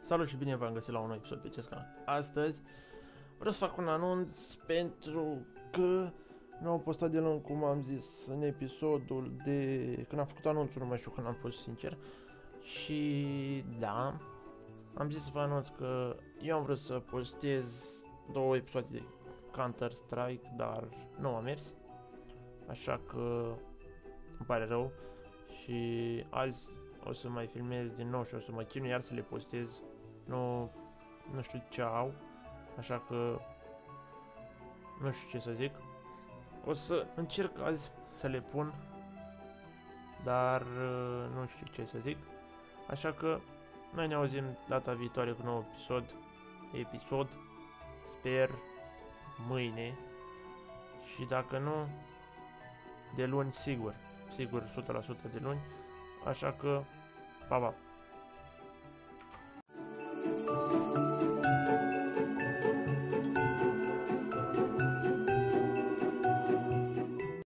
Salut și bine v-am găsit la un nou episod pe acest canal. Astăzi vreau să fac un anunț pentru că nu am postat de luni, cum am zis în episodul de când am făcut anunțul, nu mai știu când am fost sincer. Și da, am zis să vă anunț că eu am vrut să postez 2 episoade de Counter-Strike, dar nu a mers. Așa că îmi pare rău și azi o să mai filmez din nou și o să mă chinui iar să le postez. Nu știu ce au, așa că nu știu ce să zic. O să încerc azi să le pun, dar nu știu ce să zic. Așa că noi ne auzim data viitoare cu un nou episod, sper mâine, și dacă nu, de luni sigur 100% de luni. Așa că pa, pa!